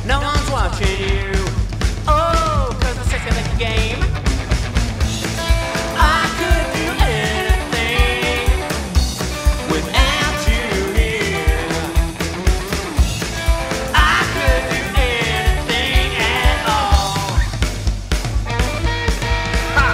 No one's watching you. Oh, 'cause I'm sick of the game. I could do anything without you here. I could do anything at all. Ha!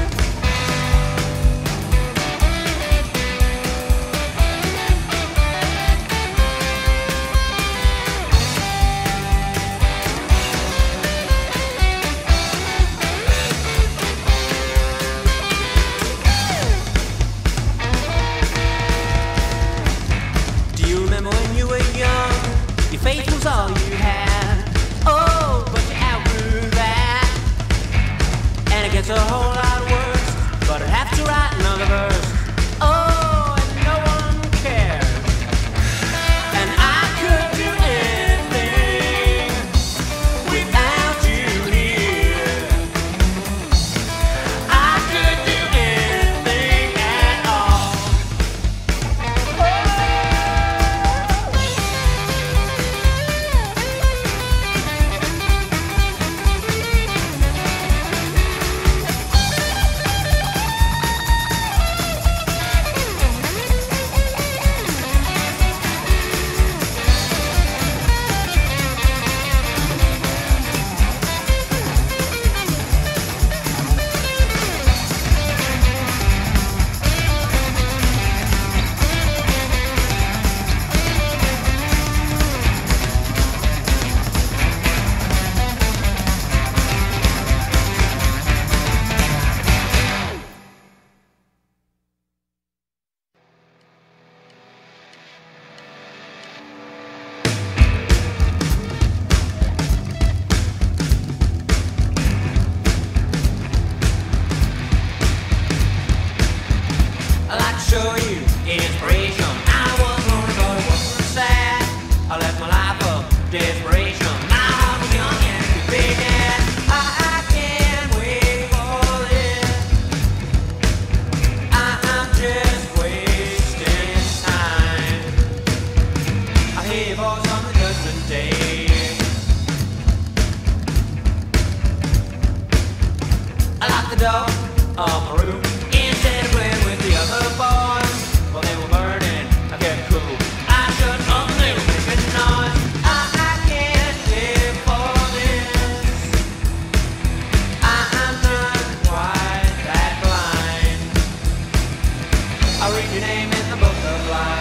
Do you remember when you were young? Your faith was all you had. Oh, but you outgrew that. And it gets a whole lot worse. But I'd have to write another verse. Oh, and no one cares. And I could do anything without you here. I could do anything at all. I like to show you inspiration. I was lonely, but it wasn't sad. I left my life of desperation. My heart was young and could be dead. I can't wait for this. I'm just wasting time. I hear your voice on the judgment day. I locked the door of my room. Instead of playing with the other boys, while they were burning, I kept cool. I shut up and they were making noise. I can't live for this. I'm not quite that blind. I read your name in the book of life.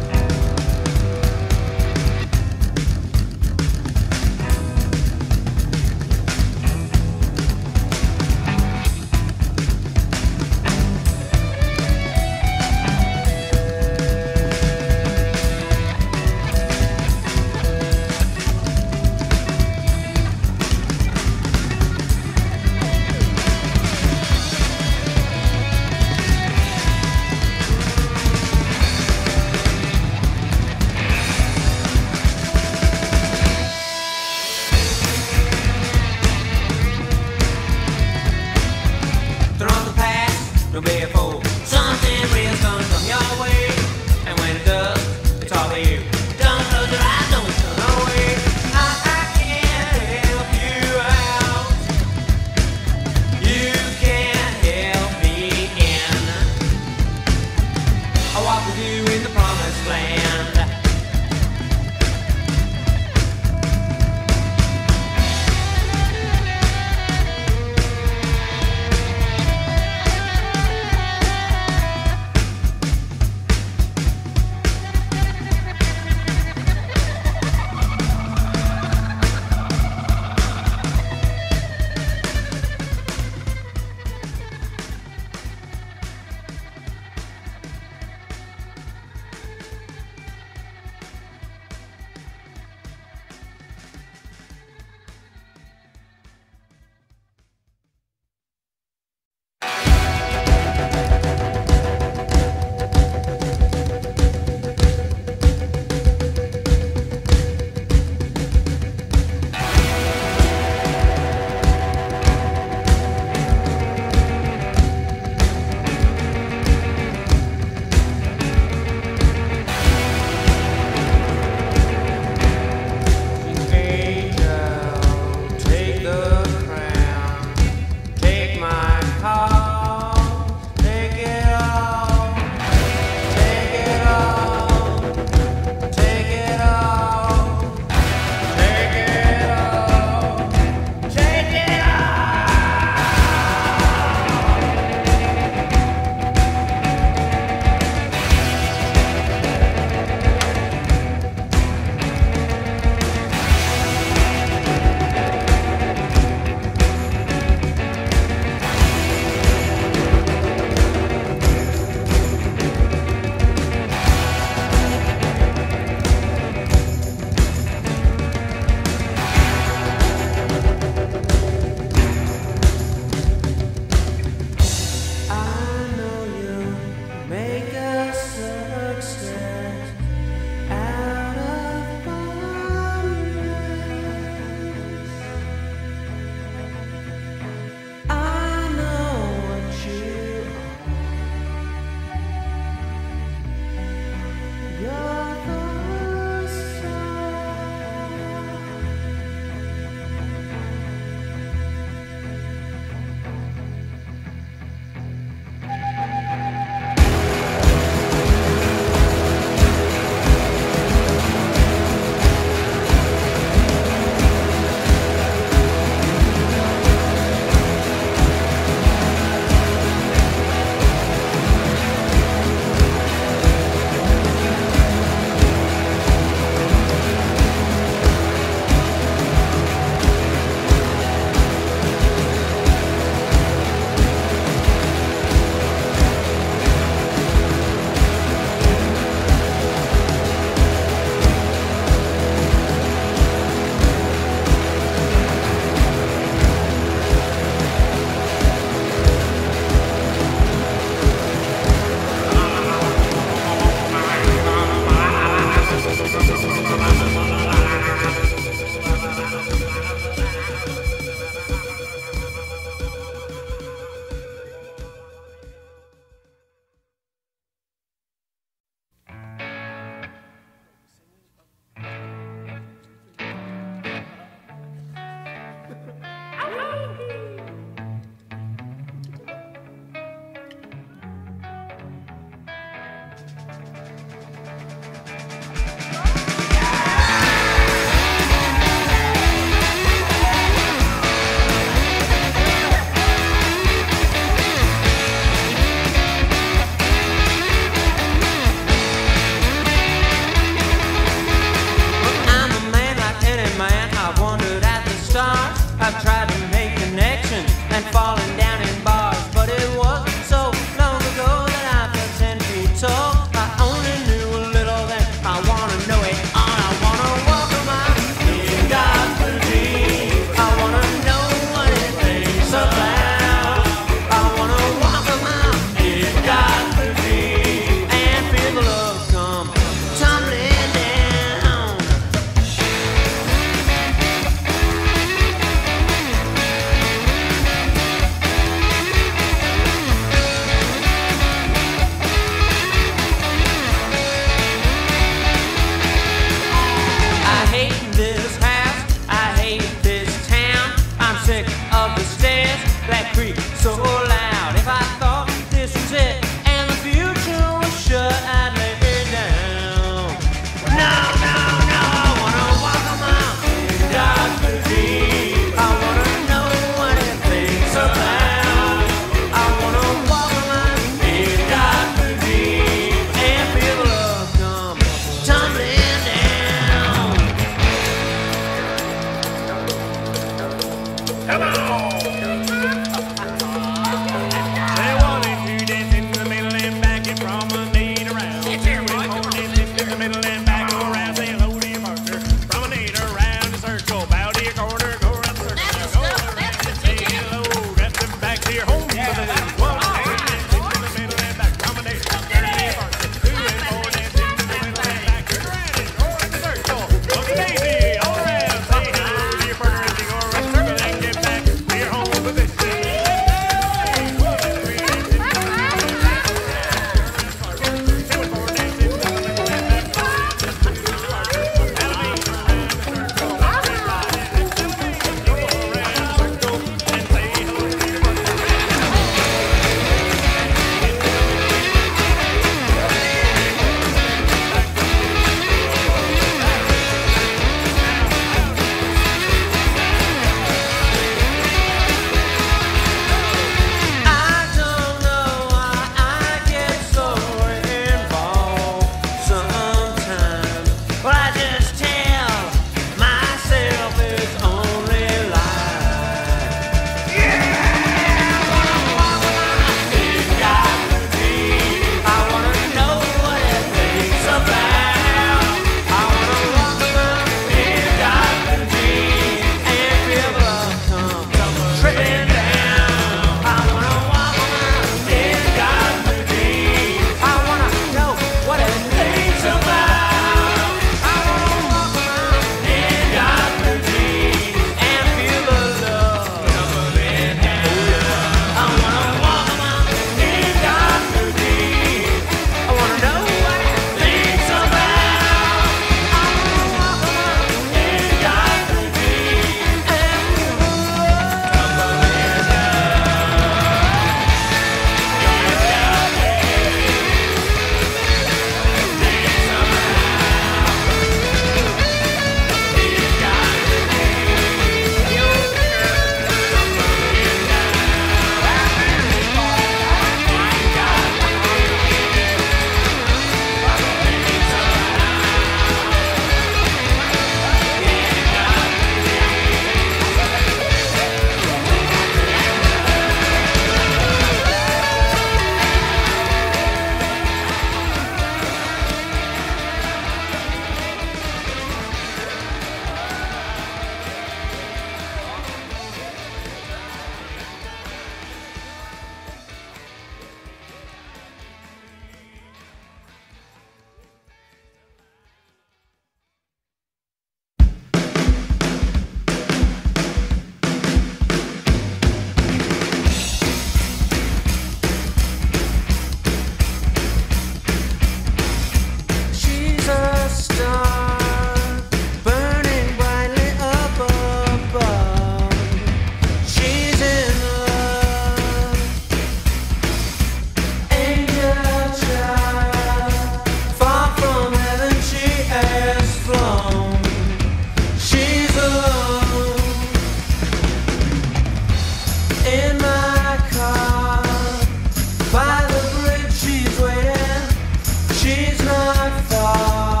not far.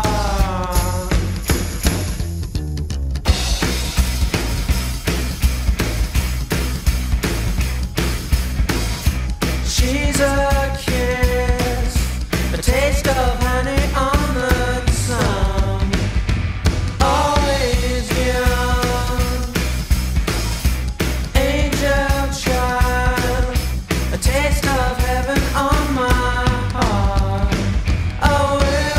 She's a kiss, a taste of honey on the tongue. Always young, angel child, a taste of heaven on my heart. Oh, well.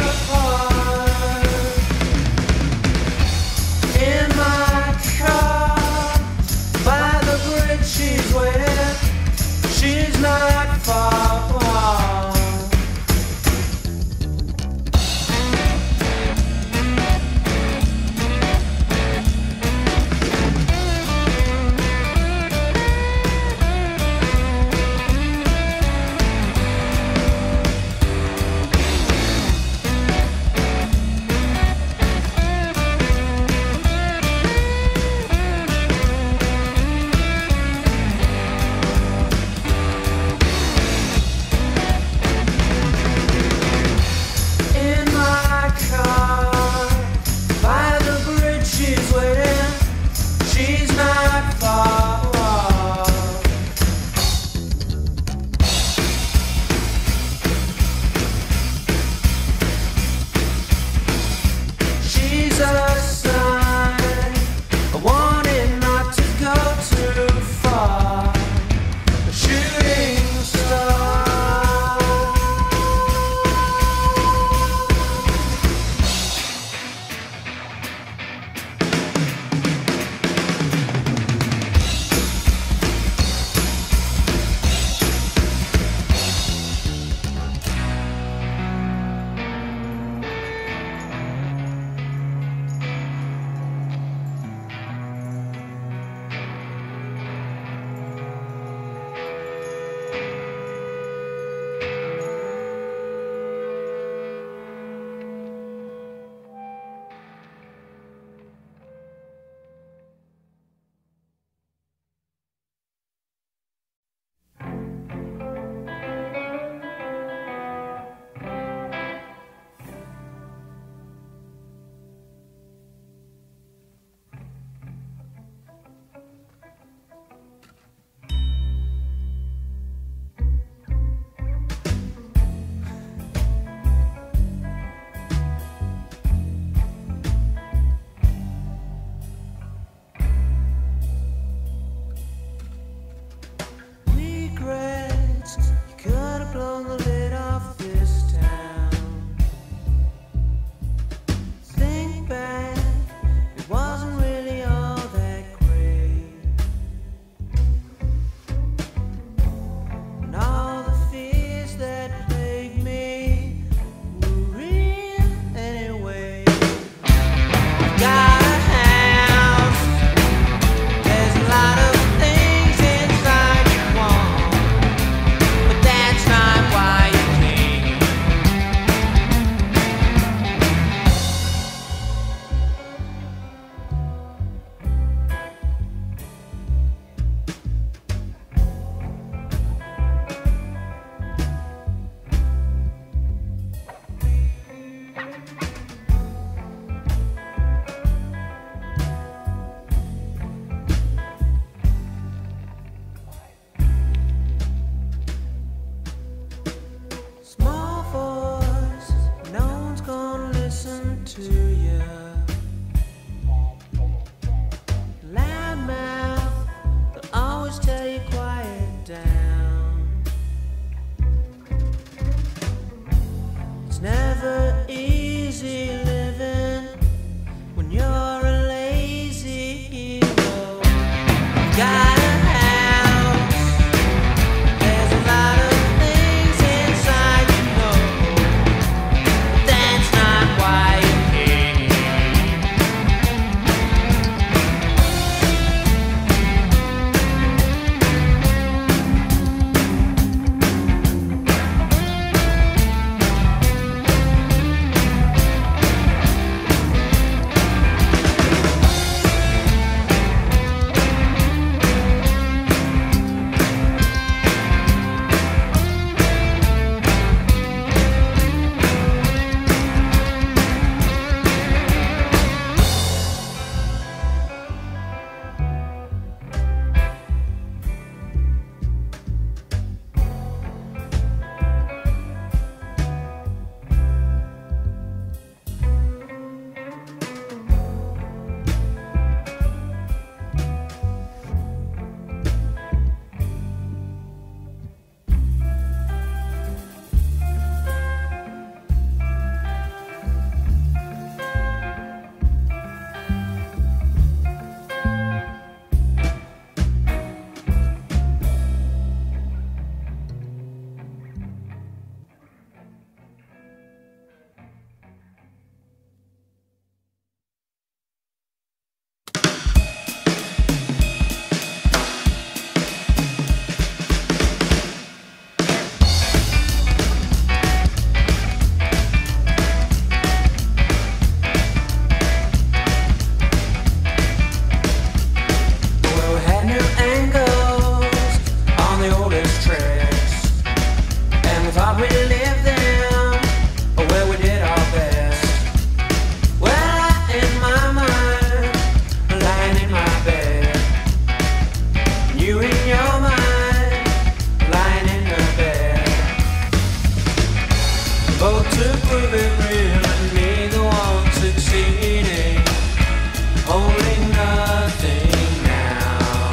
both to prove it real and me the one succeeding, holding nothing now.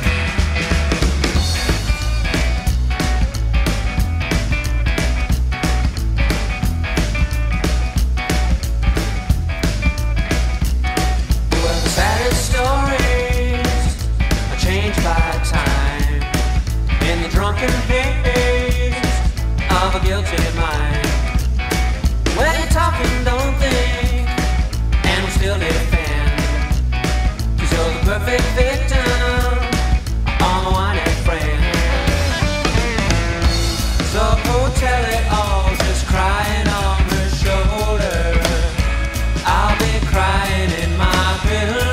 Well, the saddest stories are changed by time in the drunken haze of a guilty mind. Well, you talk and don't think, and we still defend, 'cause you're the perfect victim on the one and friend. So go tell it all, just crying on her shoulder. I'll be crying in my pillow.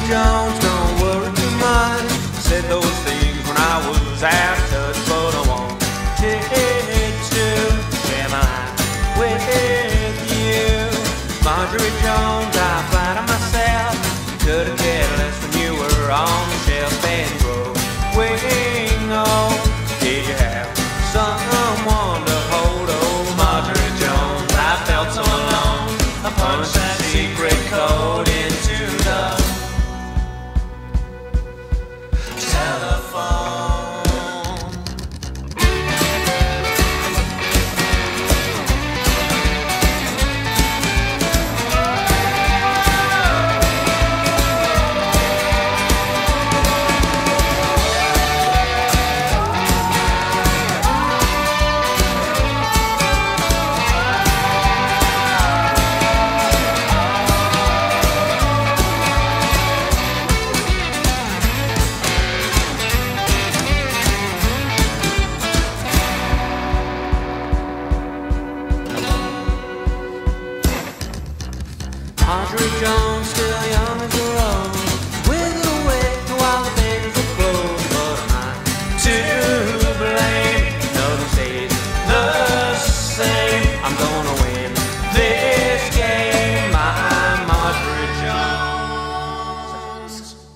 Jones, don't worry too much. Said those things when I was out of touch, but I want to share my life with you. Marjorie Jones, I flatter myself, could've cared less when you were on the shelf and growing old. Did you have someone to hold? Oh, Marjorie Jones, I felt so alone. I punched that secret code into the telephone. Marjorie Jones, still young as a rose, withered away while the babies were closed. But am I to blame? Nothing stays the same. I'm gonna win this game. I'm Marjorie Jones.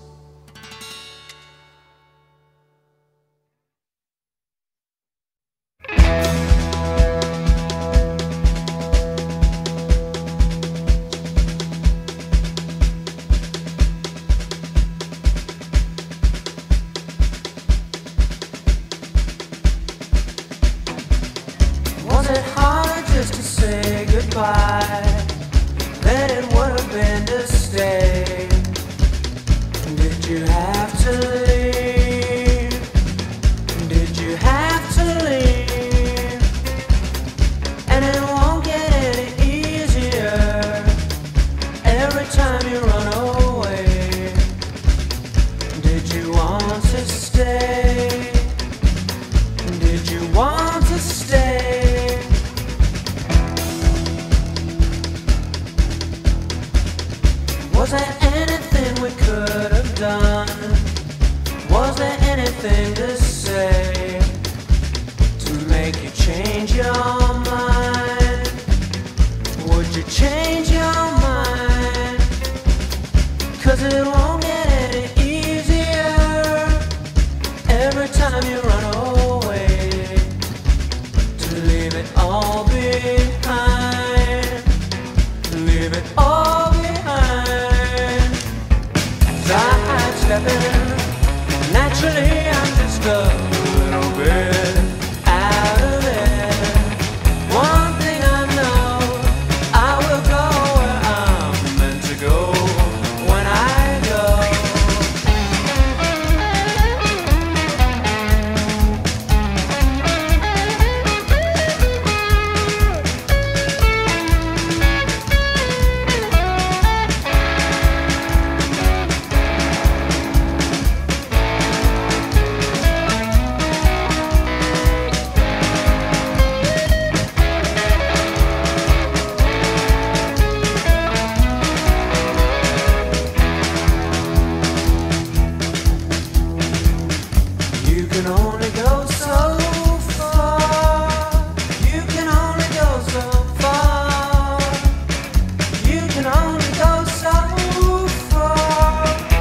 Was it hard just to say goodbye? Then it would have been to stay. Did you have to leave? Did you have to leave? And it won't get any easier every time you run away. Did you want to stay? Did you want to stay? Was there anything we could have done? Was there anything to say to make you change your mind? Would you change your mind? 'Cause it won't get any easier every time you run away. To leave it all behind, leave it all behind. Sidestepping, naturally I'm just a little bit out of it. One thing I know, I will go where I'm meant to go when I go. You can only go so far. You can only go so far. You can only go so far.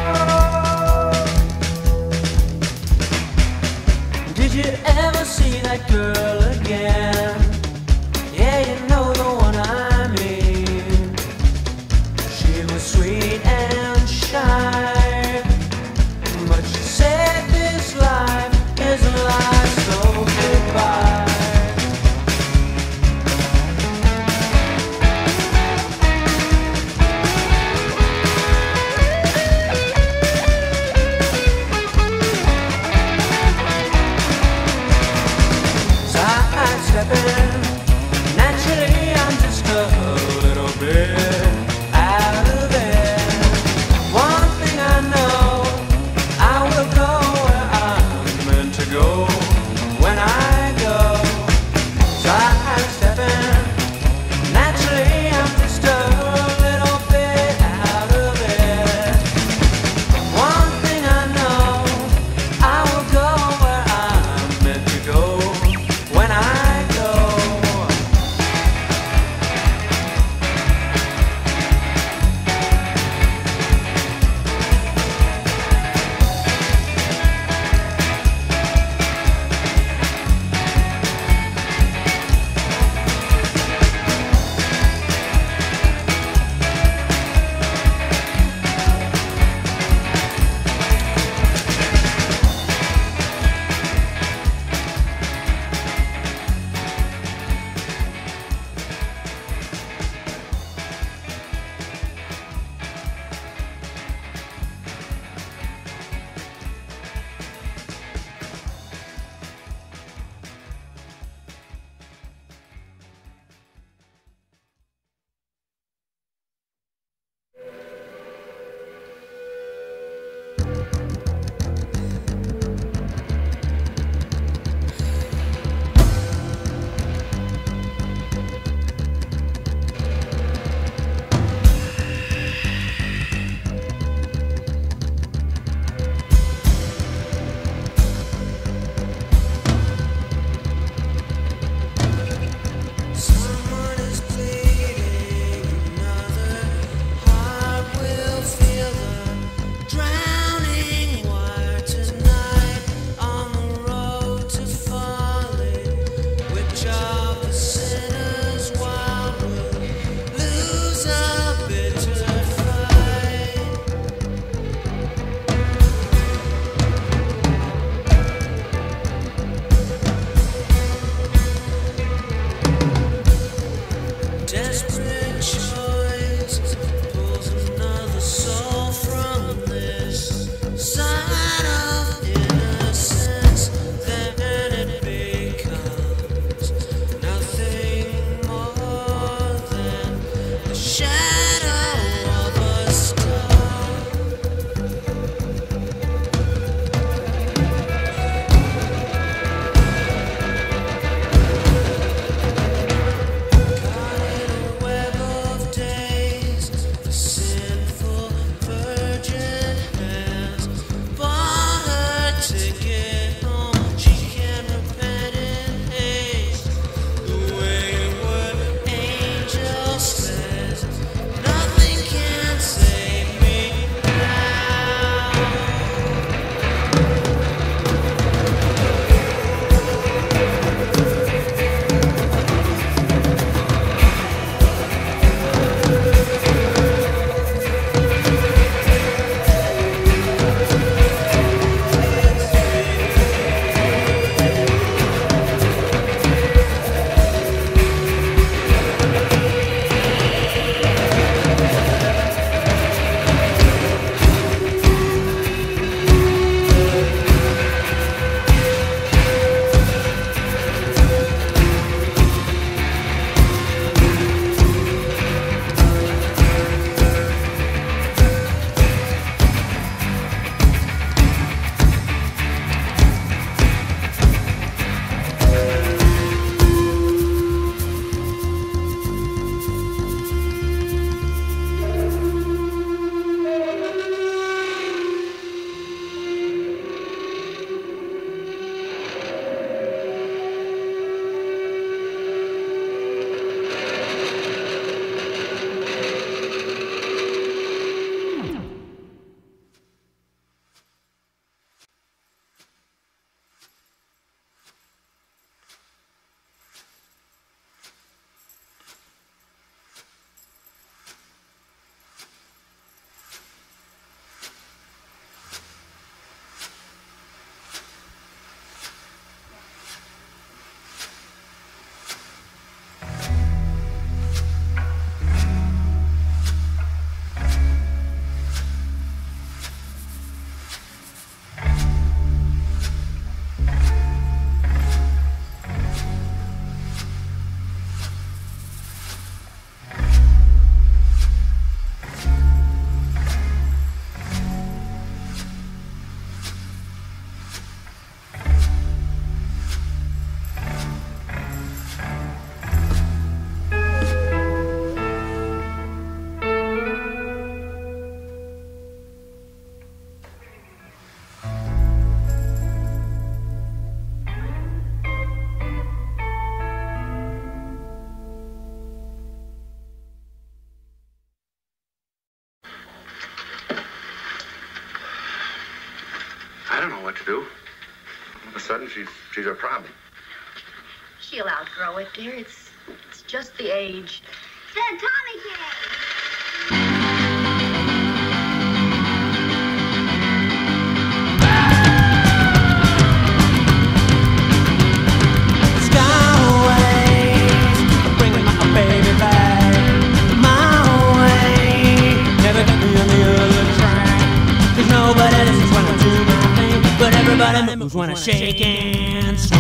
Did you ever see that girl again? Yeah, you know the one I mean. She was sweet and shy, but she said this life is a lie, so goodbye. Sidestepping, of a sudden, she's a problem. She'll outgrow it, dear. It's just the age. Then Tommy came. Everybody moves when I shake and swing.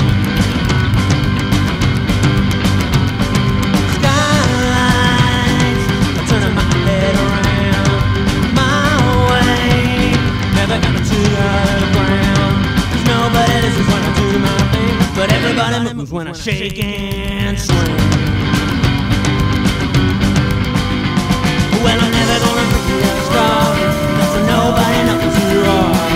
Skylines are turning my head around my way. Never gonna to the ground. 'Cause nobody listens when I do my thing. But everybody moves when I shake and swing. Well, I'm never gonna break your straw. That's when nobody knows who you are.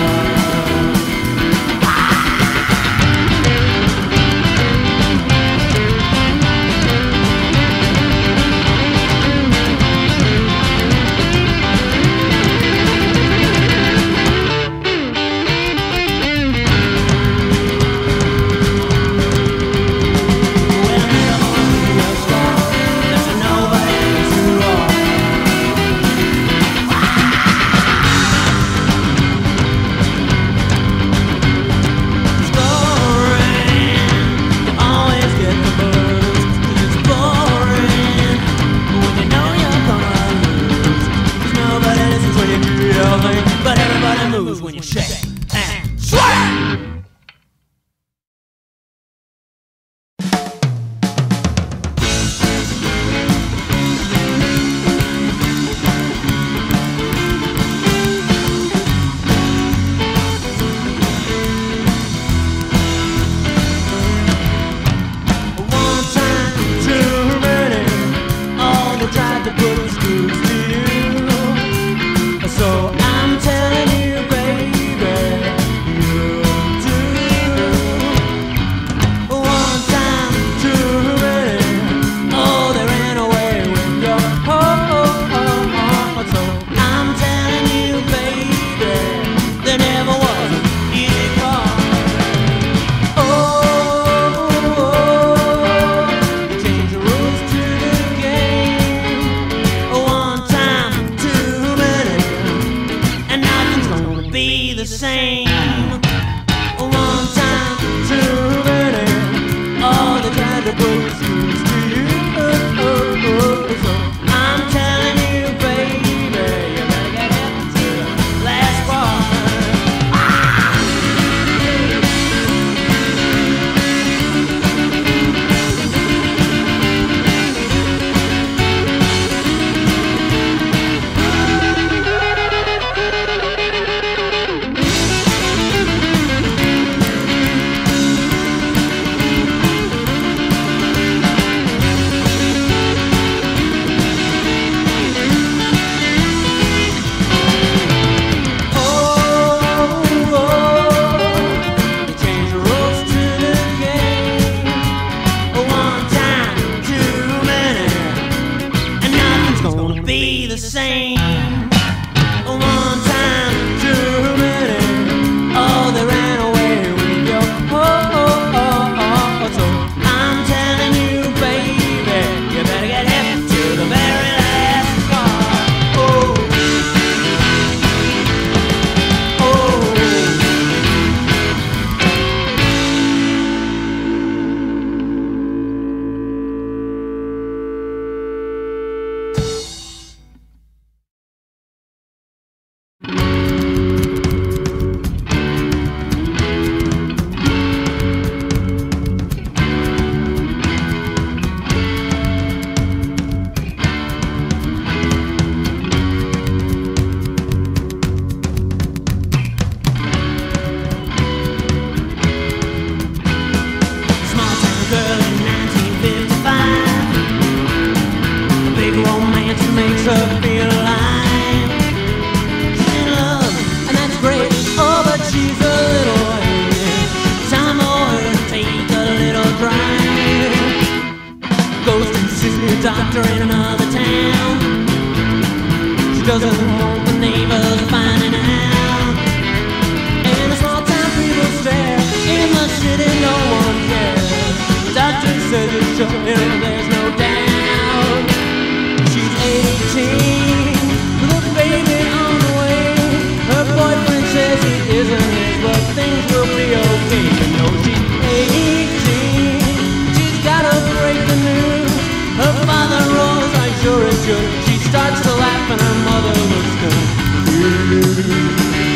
okay. You know she's 18. She's gotta break the news. Her father roars, I sure as should. She starts to laugh and her mother looks confused.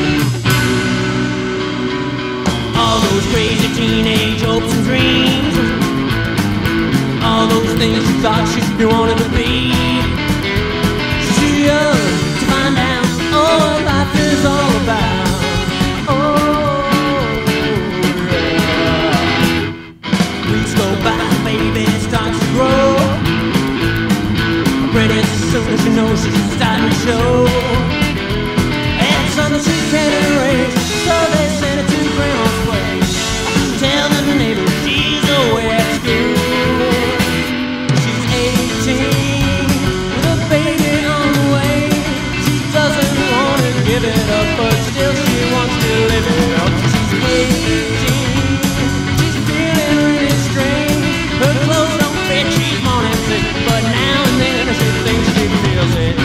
All those crazy teenage hopes and dreams, all those things she thought she wanted to be. She's too young to find out all life is all about. Oh, yeah. Weeks go by, baby starts to grow. Pretty soon she knows she's starting to show. And something she can't erase, so they send it to grandma's place. Tell the neighbors she's away at school. She's 18 with a baby on the way. She doesn't want to give it up, but still she wants to live it up. She's 18, she's feeling really strange. Her clothes don't fit, she's morning sick, but now and then she thinks she feels it.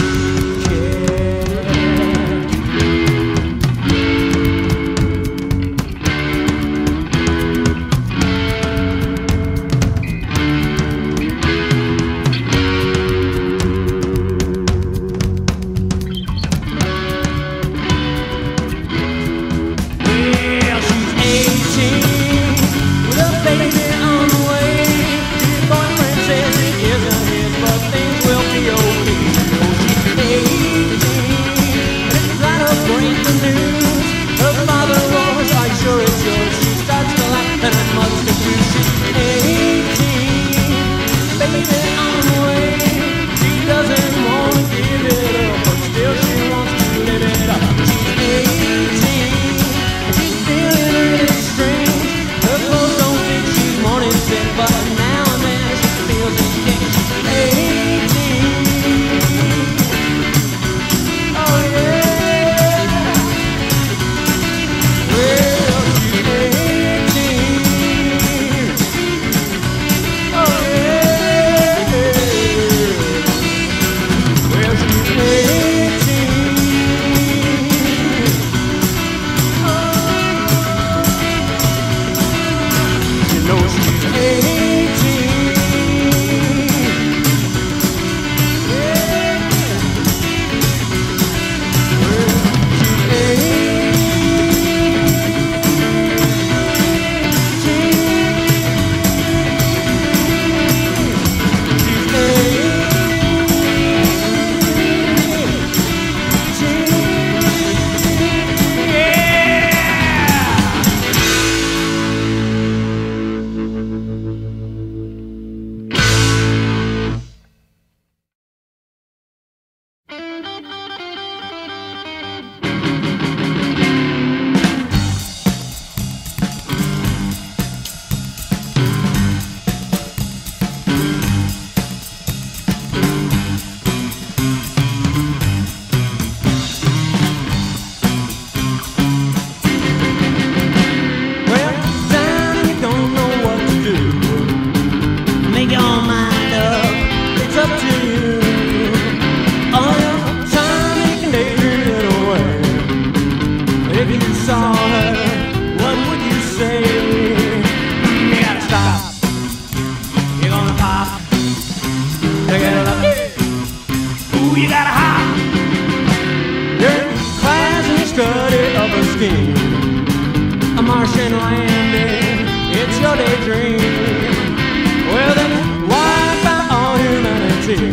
A Martian landing, it's your daydream. Well then, wipe out all humanity,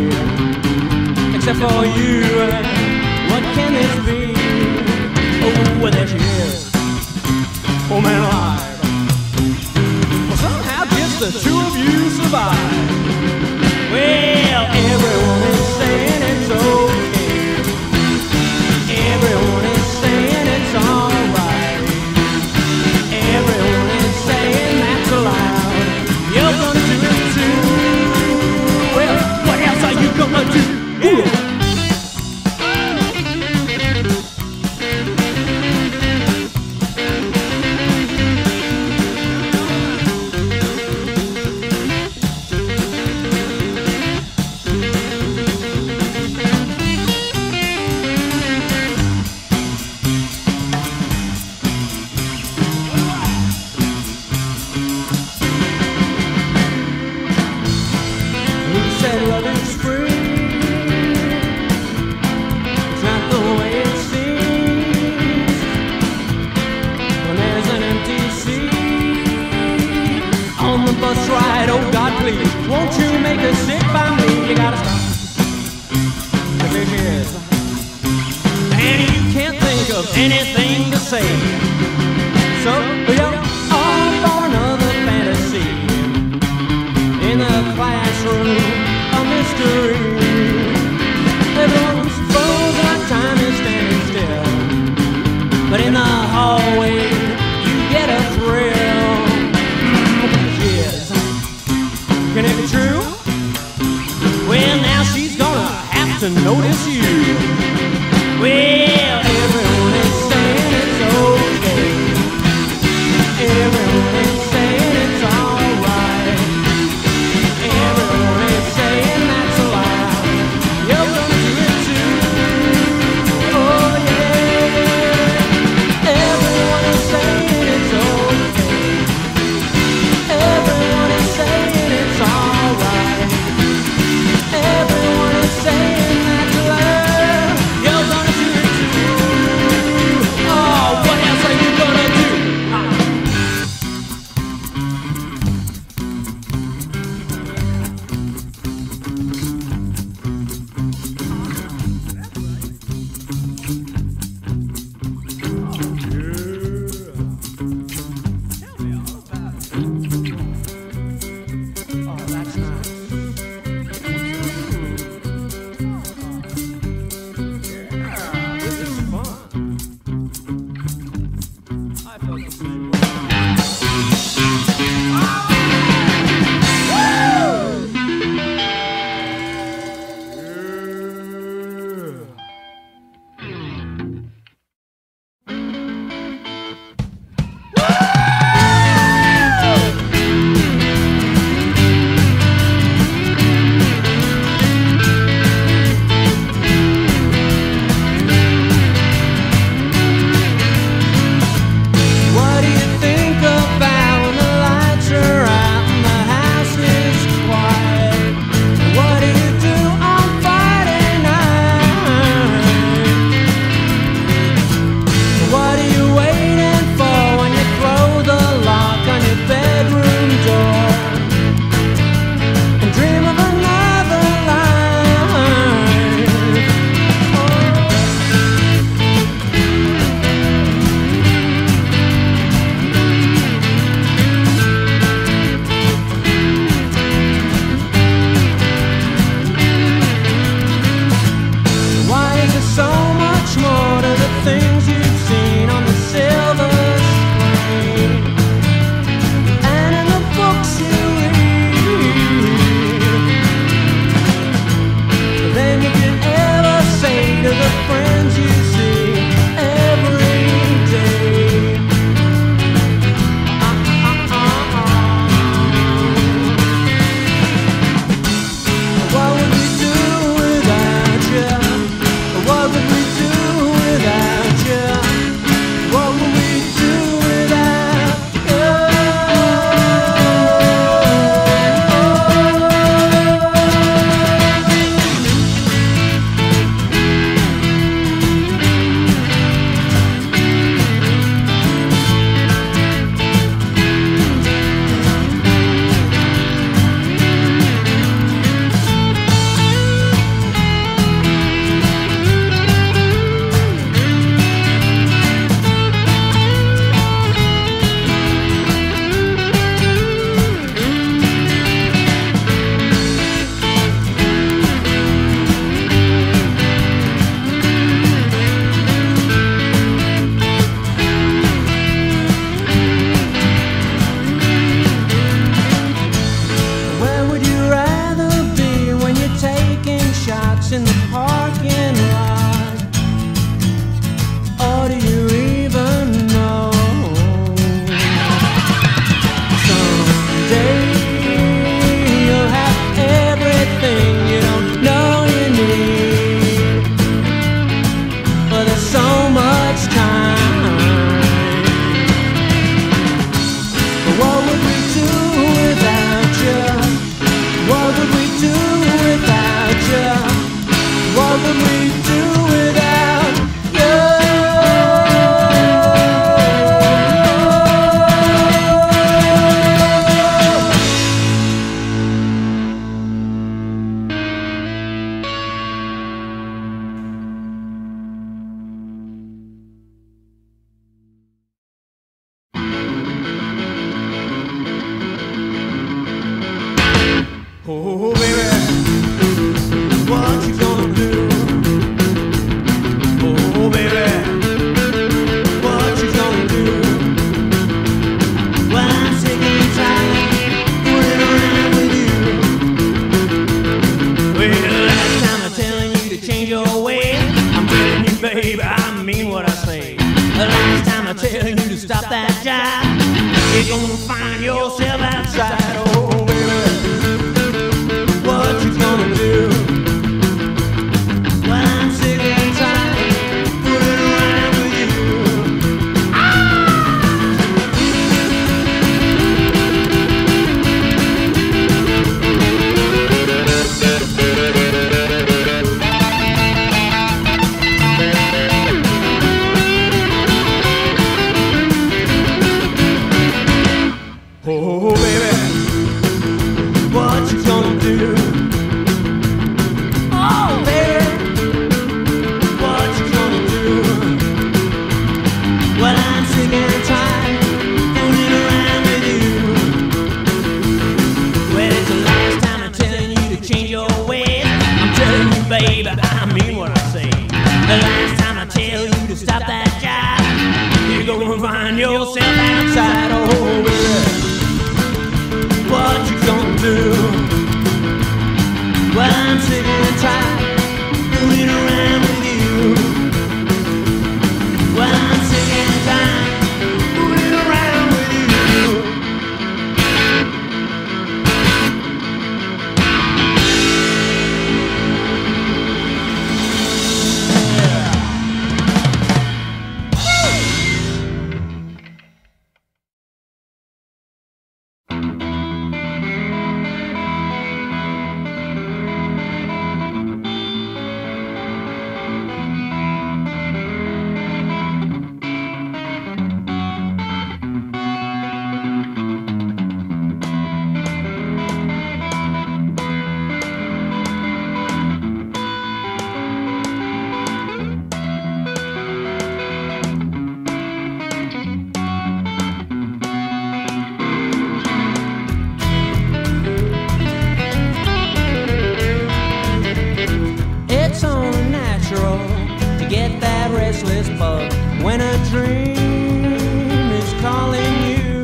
except for you. What can this be? Oh, well there she is. Oh man alive. Well somehow just the two of you survive. Well, everyone is saying it's okay. Everyone is saying it's alright. Everyone is saying that's allowed. You're gonna do it too. Well, what else are you gonna do? Yeah. on the bus ride. Oh God, please, won't you make her sit by me? You gotta stop. Yes. And you can't think of anything to say. So you're on for another fantasy in the classroom, a mystery. Everyone's frozen like time is standing still, but in the hallway you get a thrill. Yes, can it be true? Well, now she's gonna have to notice you. Well, everyone is saying it's okay. Everyone is saying it's alright. Everyone is saying that's a lie. You're gonna do it too. Oh yeah. Everyone is saying it's okay. Everyone is saying it's alright. Everyone is saying that's a lie. you're gonna find yourself outside. Oh, baby, what you gonna do? Well, I'm sick and tired fooling around with you. Oh, baby, what you gonna do? Oh, baby, what you gonna do? Well, I'm sick and tired fooling around with you. Well, it's the last time I'm telling you to change your ways. I'm telling you, baby, I mean what I say. The last time I tell you to stop that job, you're gonna find yourself outside. Oh, baby, what you gonna do? Well, I'm sick and tired fooling around with you. Well, I'm sick and tired fooling around with you. It's only natural to get that restless bug when a dream is calling you,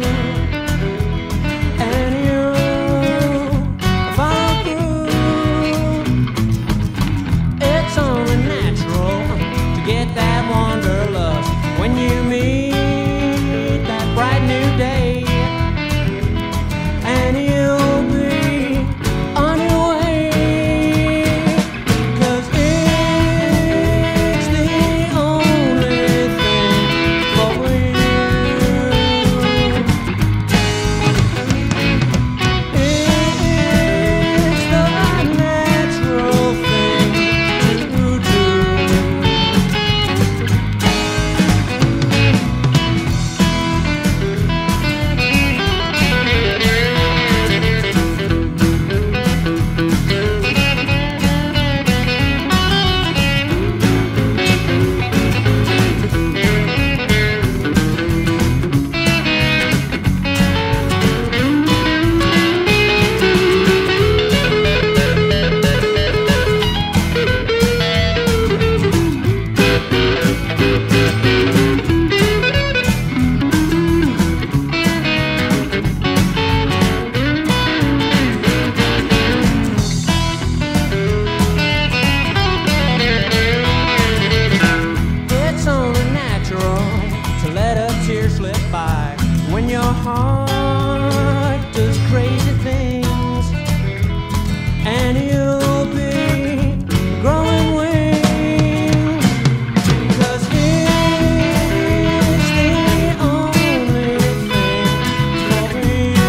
and you follow through. It's only natural to get that wanderlust when you meet that bright new day, and you'll be on your way. 'Cause it's the only thing for you. It's the natural thing to do. It's only natural to let a tear slip by when your heart does crazy things, and you'll be growing wings. 'Cause it's the only thing for you.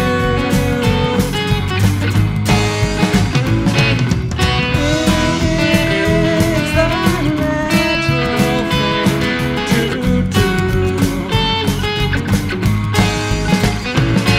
It's the natural thing to do.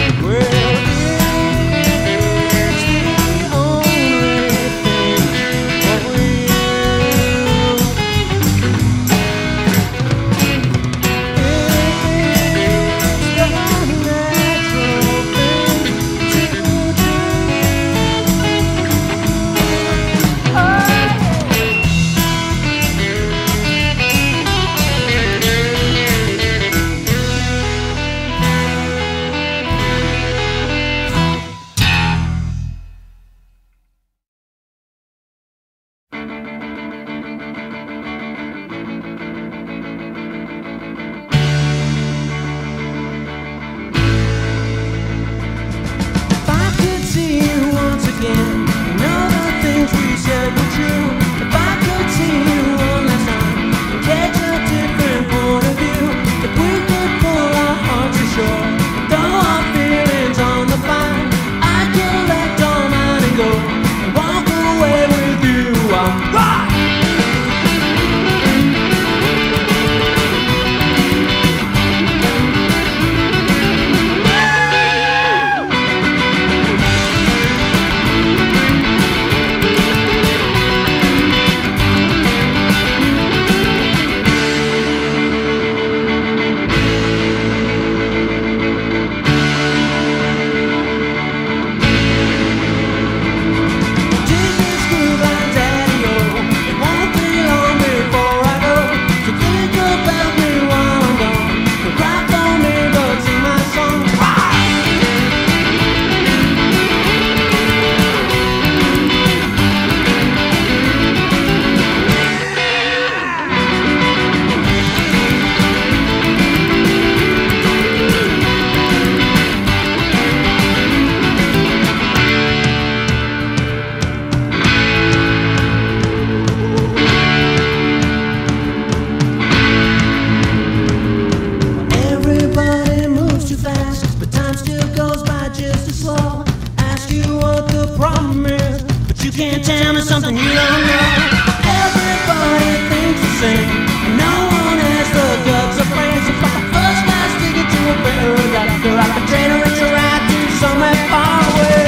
tell me something you don't know. Everybody thinks the same, and no one has the guts or brains to fuck a first class ticket to a better doctor. I can generate your ride to somewhere far away.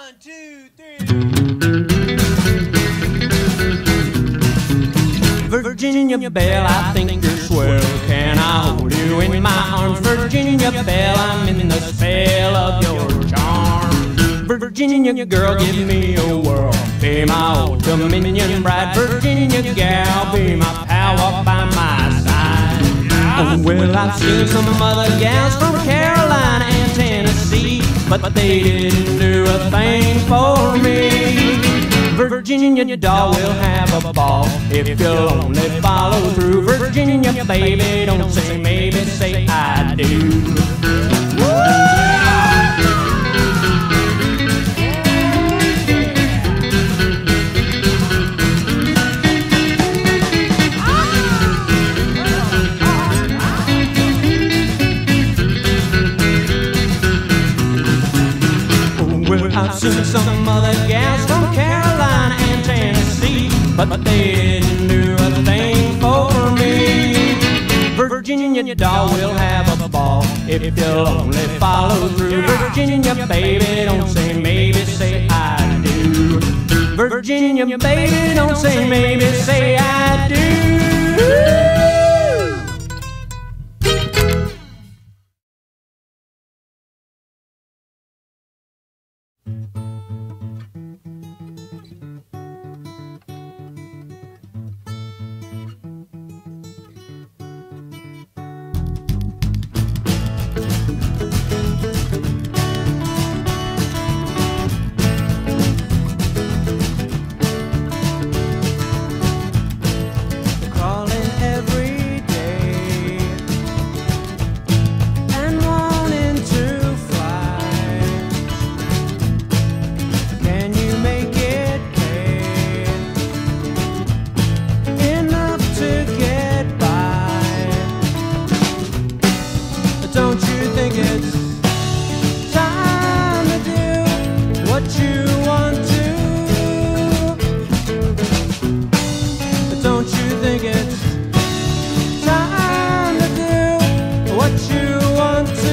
1, 2, 3. Virginia Belle, I think you're swell. Can I hold you in my arms? Virginia Belle, I'm in the spell of your charm. Virginia girl, give me a whirl. Be my old Dominion bride. Virginia gal, be my power by my side. Oh, well, I've seen some other gals from Carolina and Tennessee, but they didn't do a thing for me. Virginia doll will have a ball if you'll only follow through. Virginia baby, don't say maybe, say I do. I've seen some other gals from Carolina and Tennessee, but they didn't do a thing for me. Virginia doll will have a ball if you'll only follow through. Virginia baby, don't say maybe, say I do. Virginia baby, don't say maybe, say I do. Don't you think it's time to do what you want to? Don't you think it's time to do what you want to?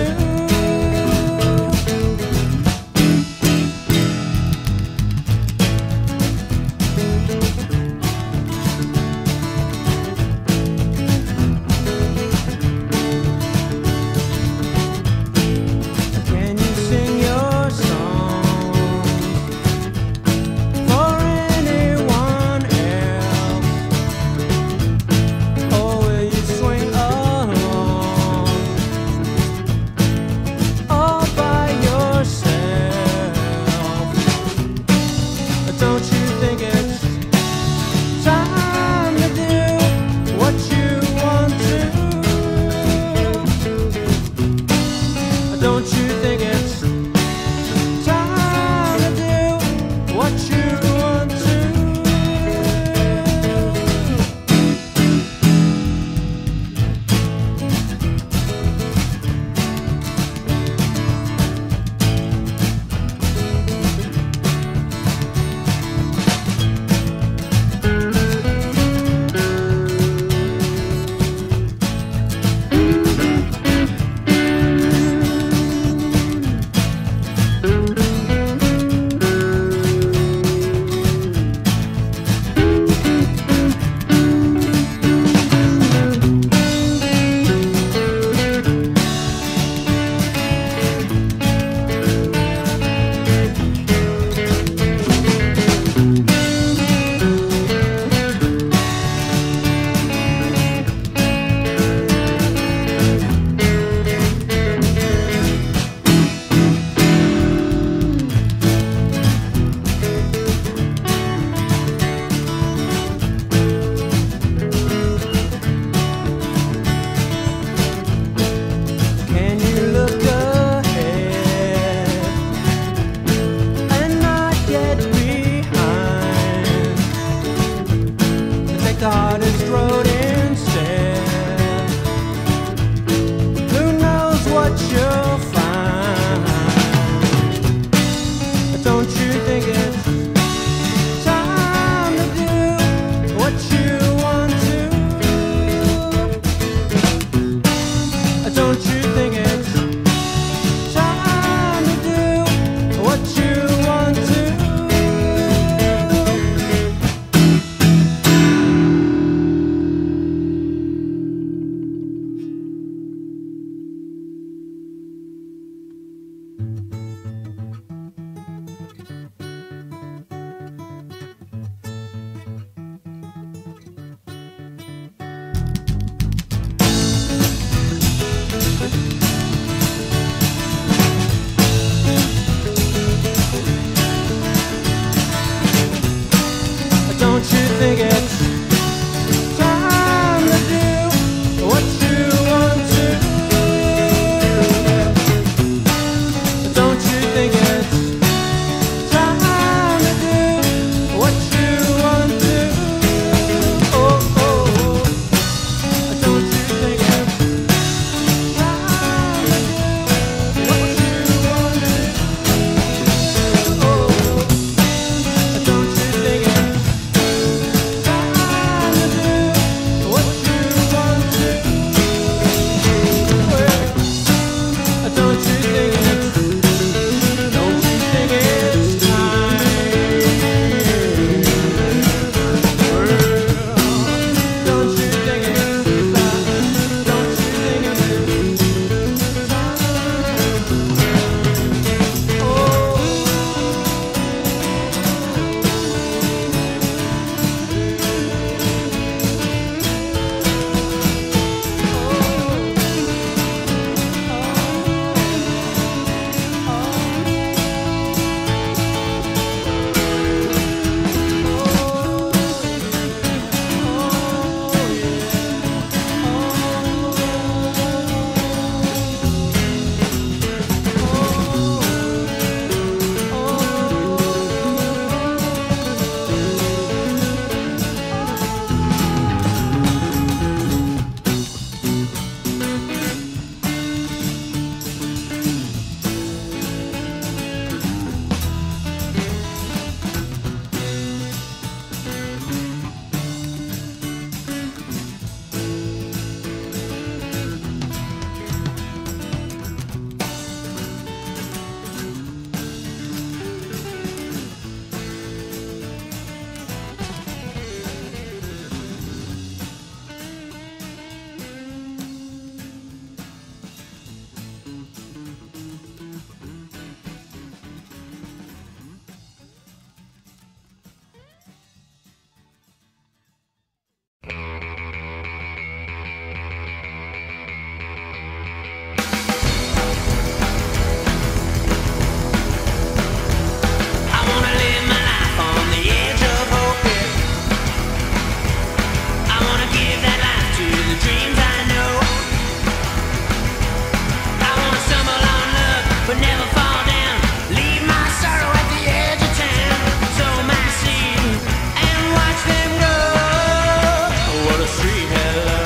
but never fall down. Leave my sorrow at the edge of town. Sow my seed and watch them grow. What a sweet hello.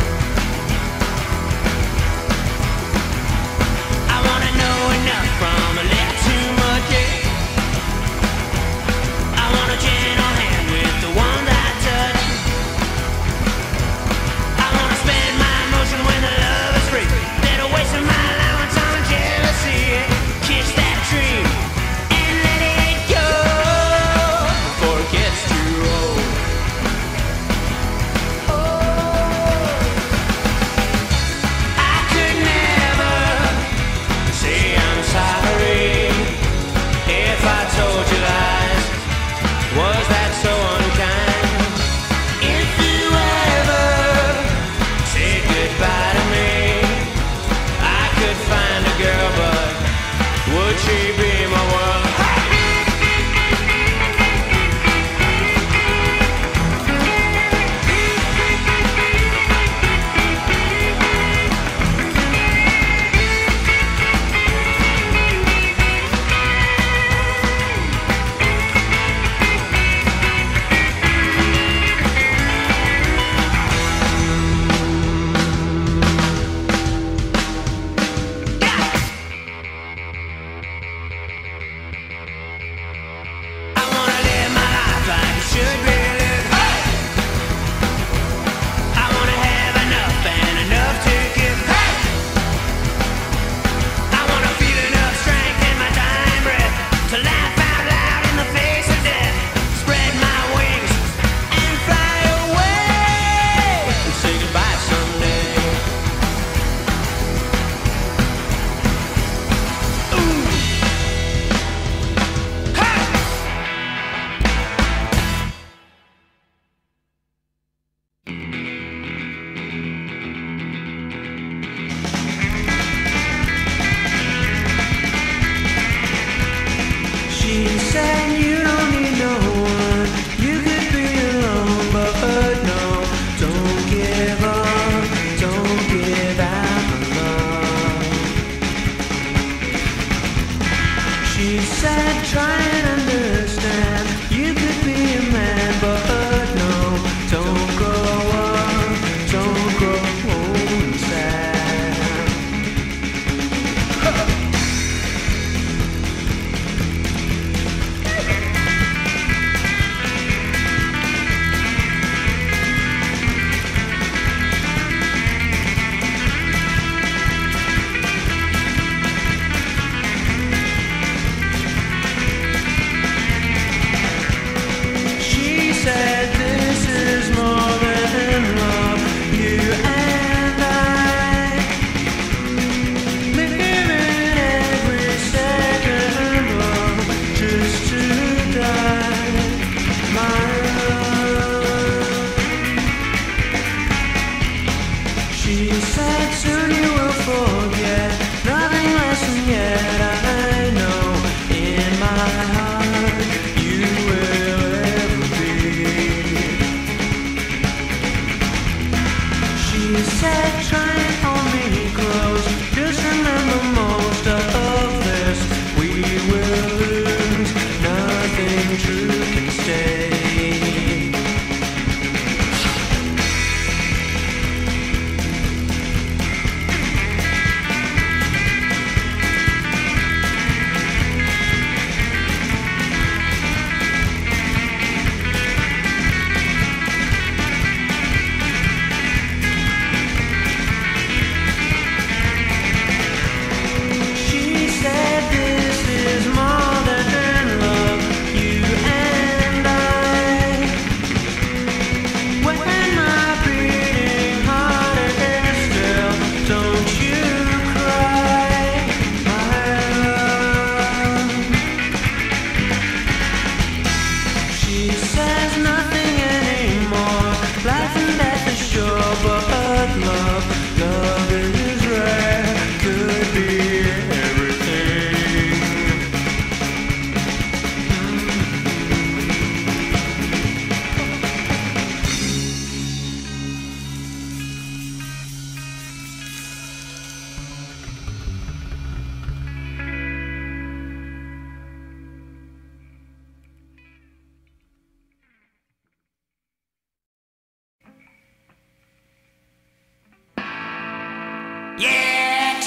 I wanna know enough from a little too much, yeah. I want a gentle hand with the one that I touch. I wanna spend my emotion when the love is free. Instead of wasting my allowance on jealousy. Kiss that dream and let it go before it gets too old. I could never say I'm sorry if I told you lies. Was that so unkind? If you ever say goodbye to me, I could find a girl, but would she be my world? I wanna live my life like it should be lived. Hey! I wanna have enough and enough to give. Hey! I wanna feel enough strength in my dying breath to laugh out loud in the face of death. Spread my wings and fly away and say goodbye someday. Ooh. Hey! She said you don't need no one. You could be alone, but no, don't give up, don't give out the love. She said try and understand. You could be a man, but no, don't grow up, don't grow old and sad.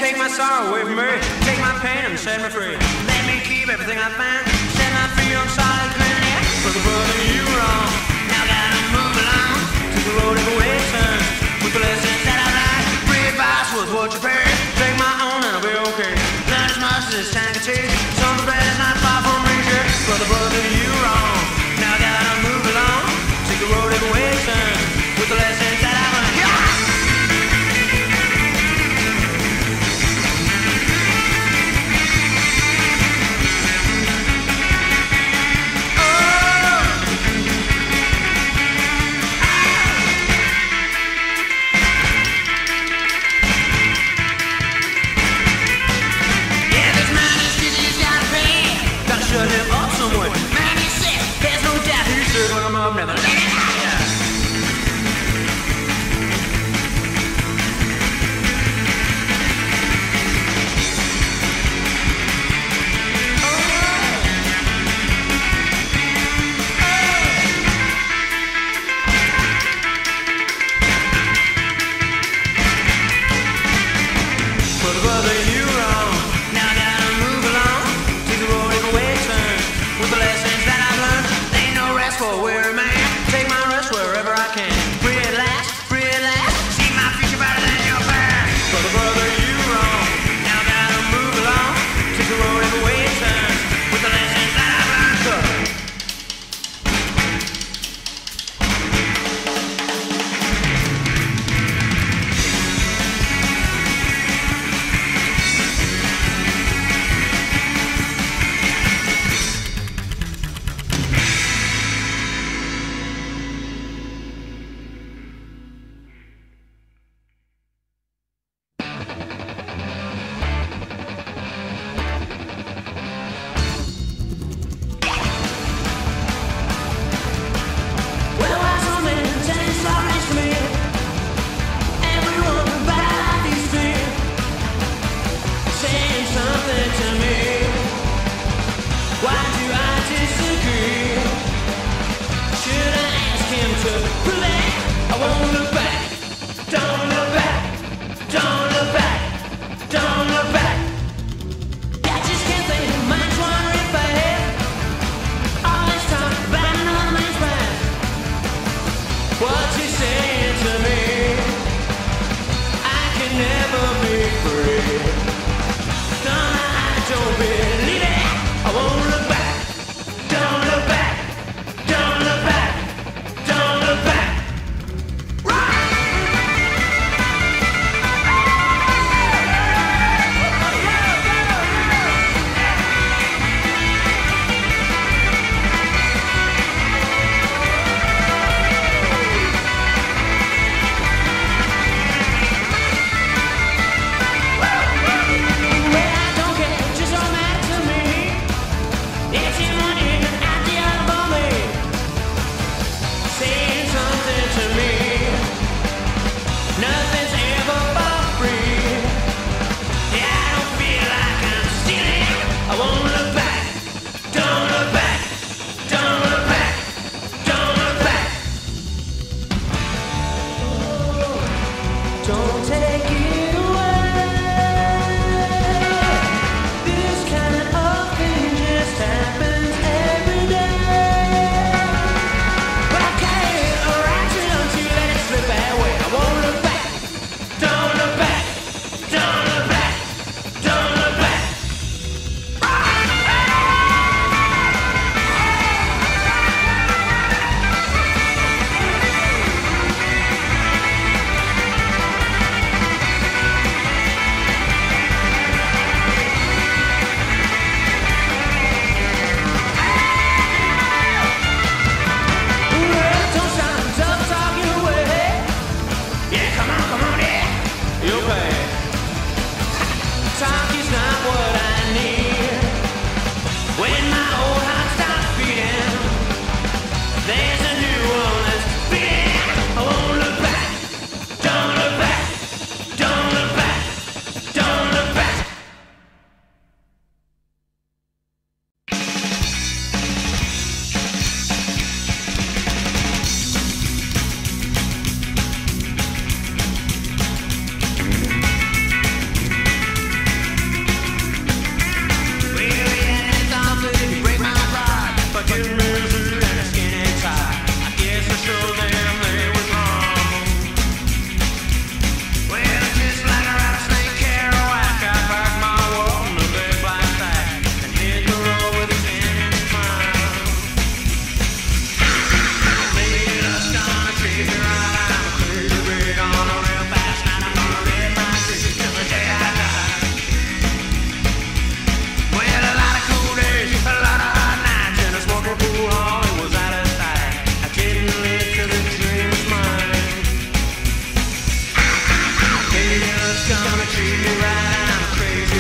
Take my sorrow away from me. Take my pain and set me free. Let me keep everything I find. Set my feet on solid ground. For the brother you wrong. Now gotta move along. To the road every way it turns. With the lessons that I like. Free advice was what you pay. Take my own and I'll be okay. Learn as much as this time can take. Some of the bread is not far from reach. For the brother you wrong. Now gotta move along. Take the road every way it turns. With the lessons that I learned. Yeah! Shut him up somewhere. Man, he's sick. There's no doubt he's circling him up. Never let it out. But brother, you wrong. Now I gotta move along. Take the road every way it turns. With the lessons that I've learned, there ain't no rest for a weary man. Take my rest wherever I can. Free at last, free at last. See my future better than your past. But the brother, you wrong. Now I gotta move along. Take the road every way it turns. With the lessons that I've learned. Well, why so many tennis stories to me? Everyone about these feet, saying something to me. Why do I disagree? Should I ask him to play? I won't look back. Don't look back. Don't look back. Don't look back. I just can't think. Mind's wandering fast. All this talk about another man's past. What's he saying to me? I can never be free. No, I don't believe it. I won't look back. Don't look back. Don't look back. Don't look back. Right!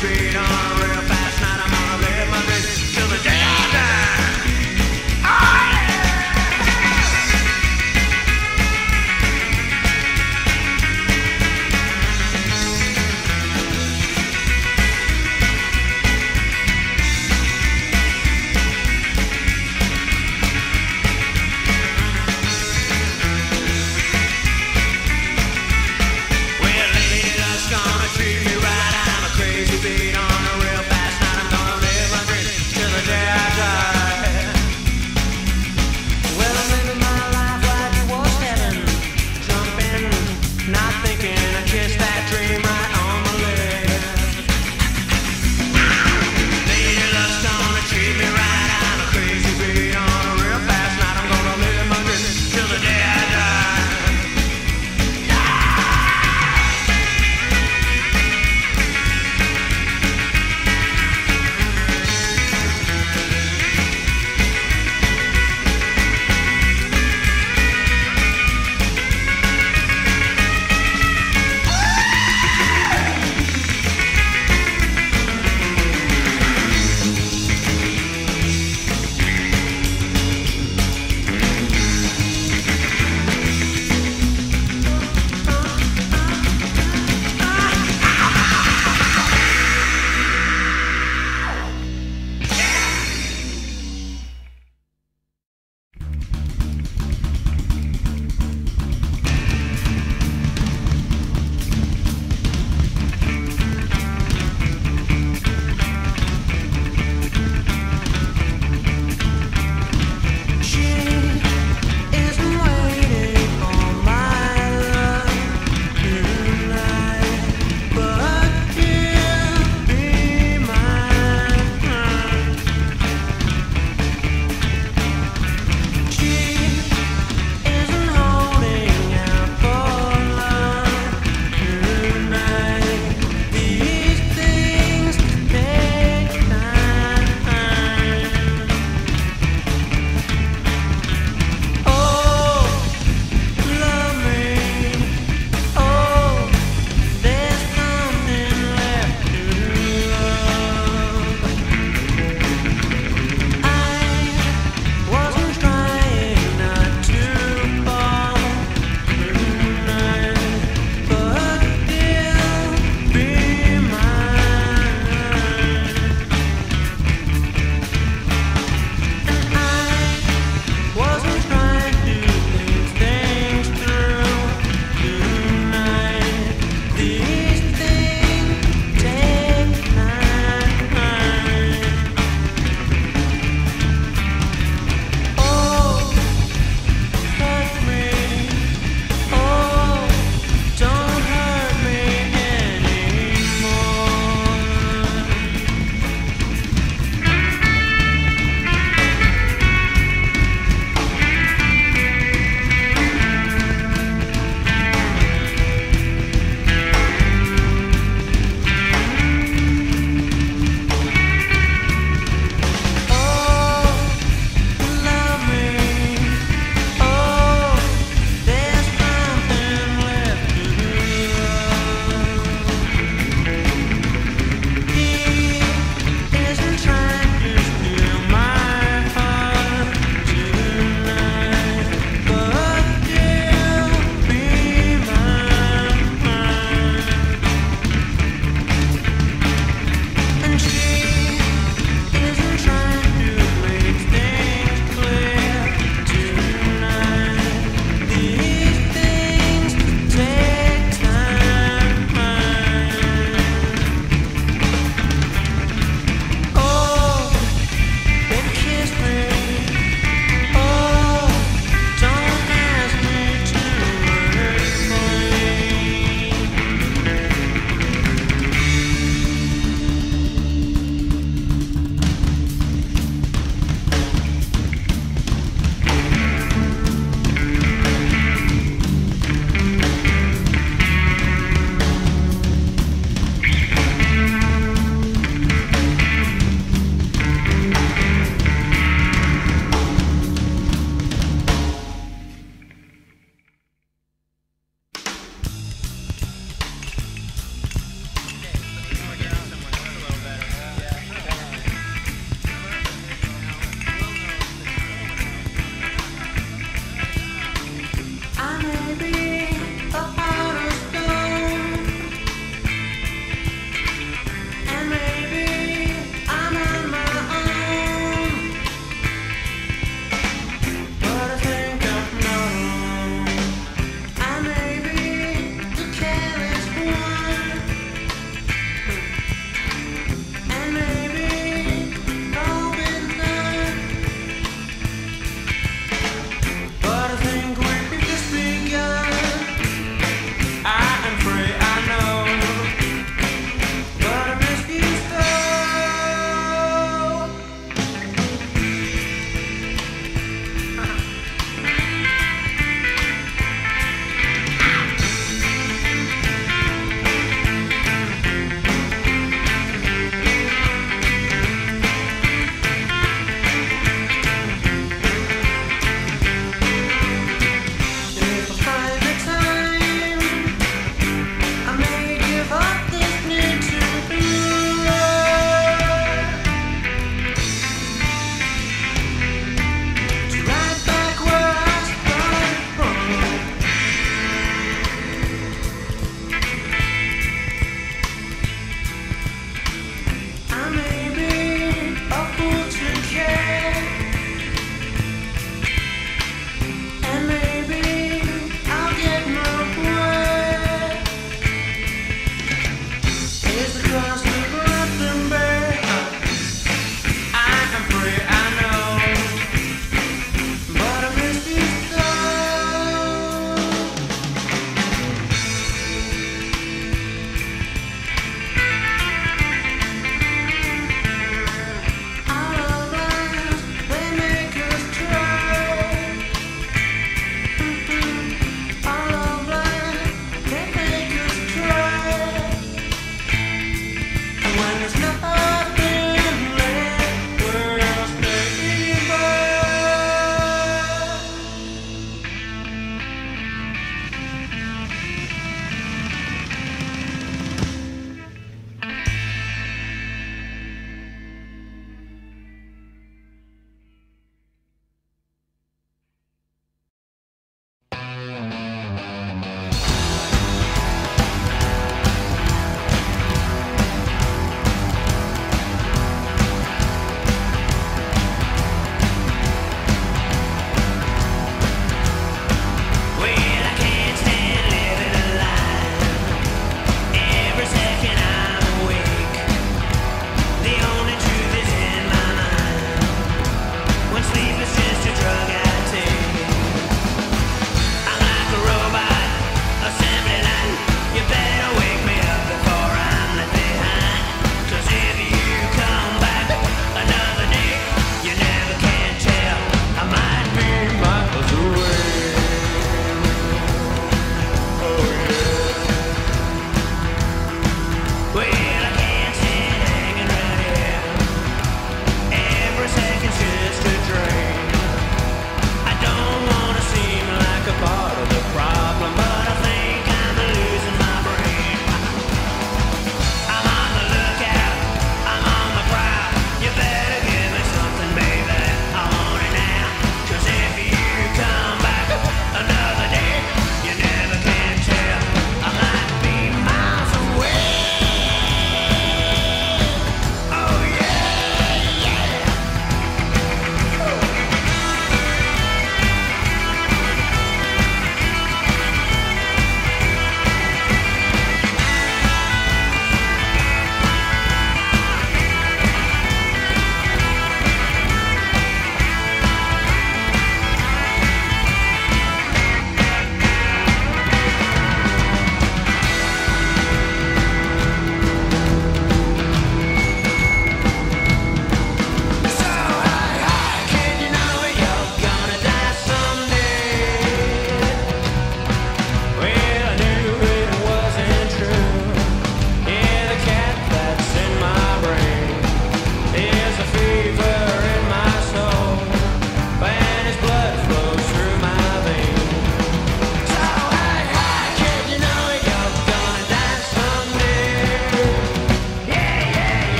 beat on a real fast night. I'm gonna live my dreams till the day I die. Oh yeah! Well, lady luck's gonna treat me right. I'm a crazy beat on a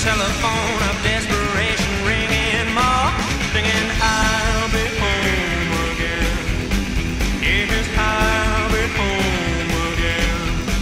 telephone of desperation ringing more, singing I'll be home again. Yes, I'll be home again.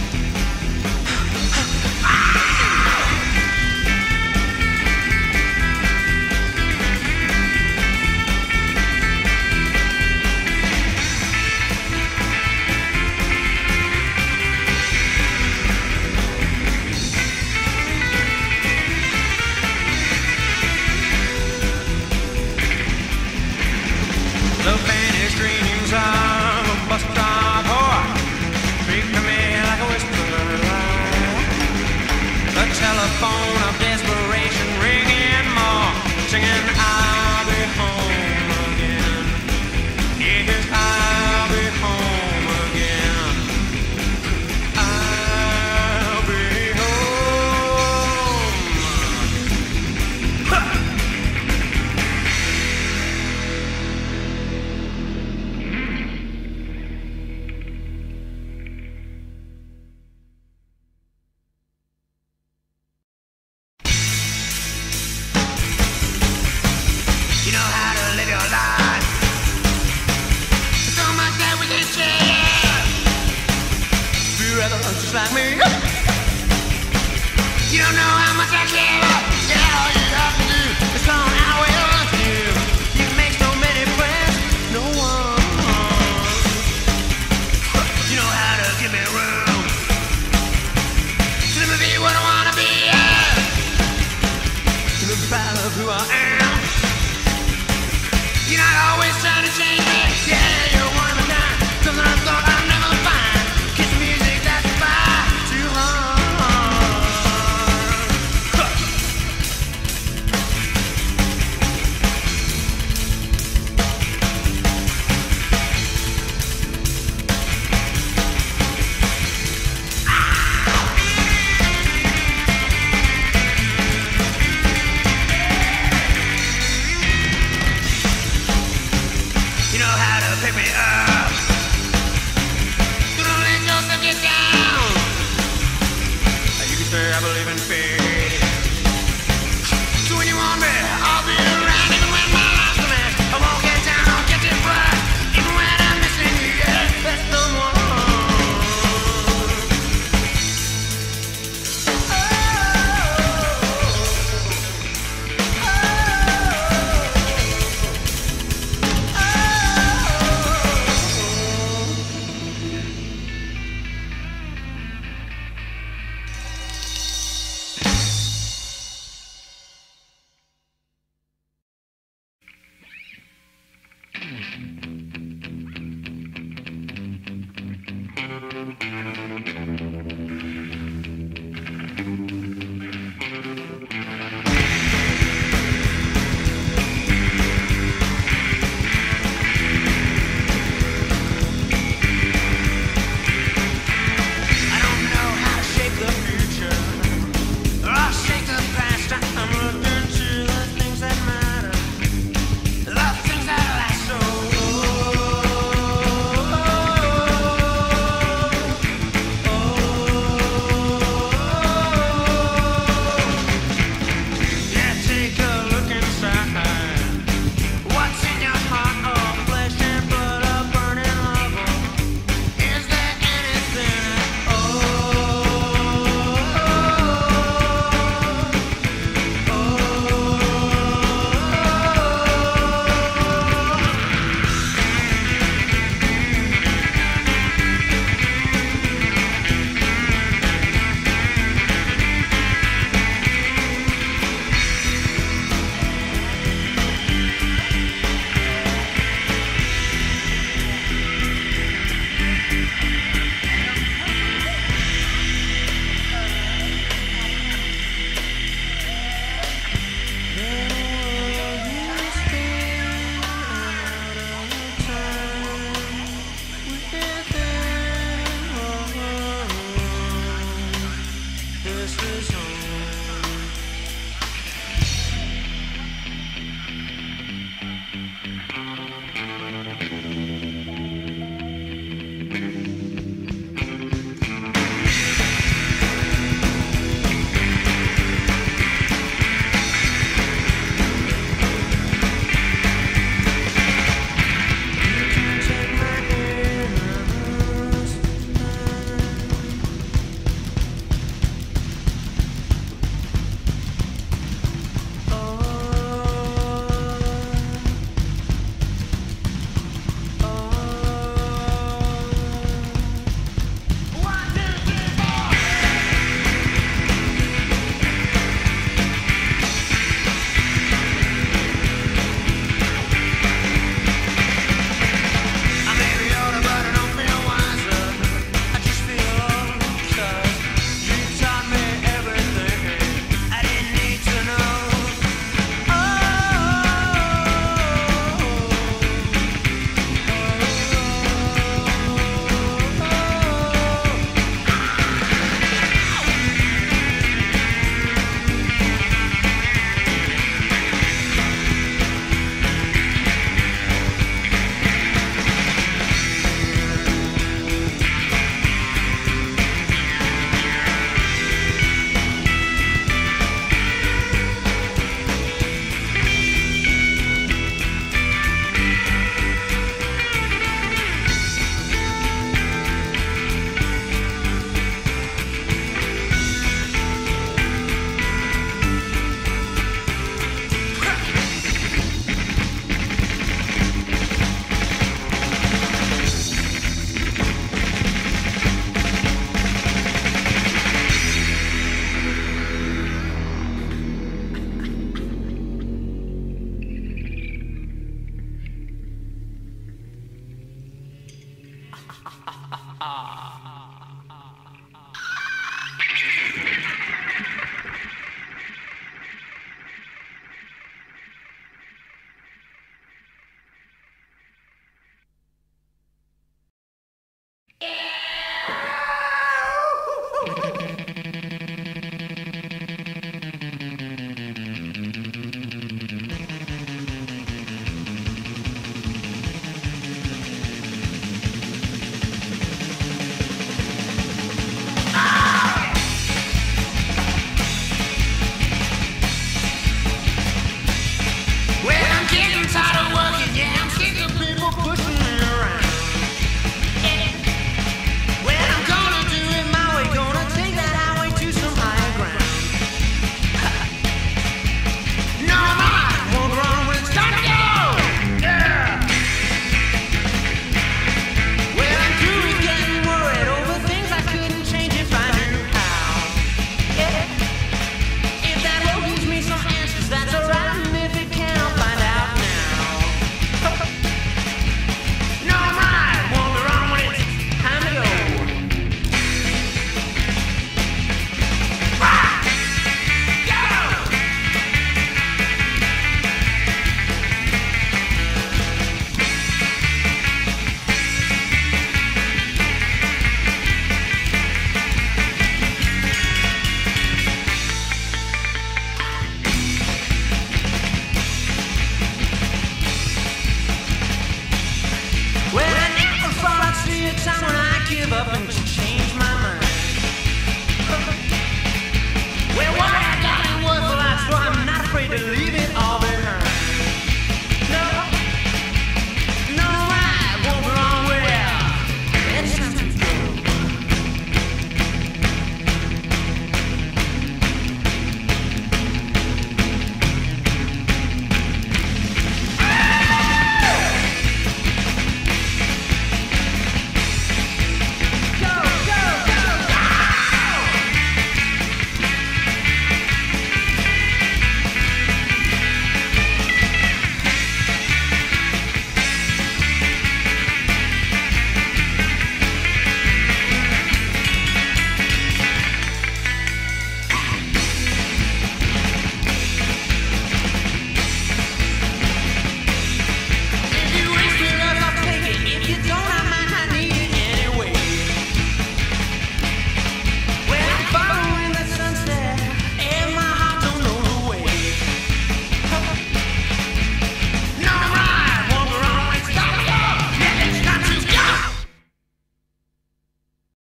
The vanished dreams of a bus stop whore speak to me like a whisper. The telephone of desperation ringing more, singing I'll be home again. Yes, I'll be home again. I'll be home. You know how to live your life. There's so much that we can share. Be rather just like me. You don't know how much I care. Yeah, all you have to do is come out with you. You can make so many friends, no one. You know how to give me room. To let me be what I wanna be. To be proud of who I am. You're not always trying to change me, yeah.